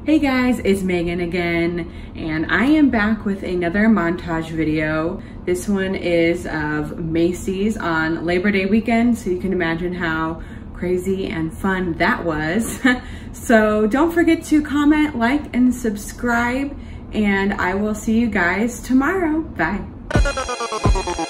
Hey guys, it's Megan again, and I am back with another montage video. This one is of Macy's on Labor Day weekend, so you can imagine how crazy and fun that was. So don't forget to comment, like, and subscribe, and I will see you guys tomorrow. Bye.